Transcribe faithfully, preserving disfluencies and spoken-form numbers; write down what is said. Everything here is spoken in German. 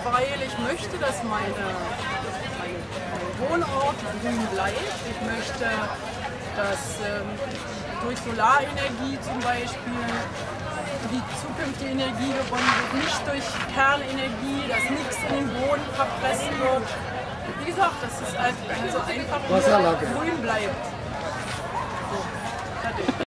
weil ich möchte, dass meine, mein, mein Wohnort grün bleibt. Ich möchte, dass ähm, durch Solarenergie zum Beispiel die zukünftige Energie gewonnen wird, nicht durch Kernenergie, dass nichts in den Boden verpresst wird. Wie gesagt, dass es also einfach nur grün bleibt. So, fertig.